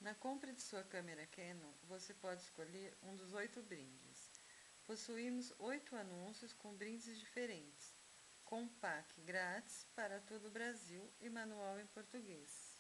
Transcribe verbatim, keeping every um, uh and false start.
Na compra de sua câmera Canon, você pode escolher um dos oito brindes. Possuímos oito anúncios com brindes diferentes, com pack grátis para todo o Brasil e manual em português.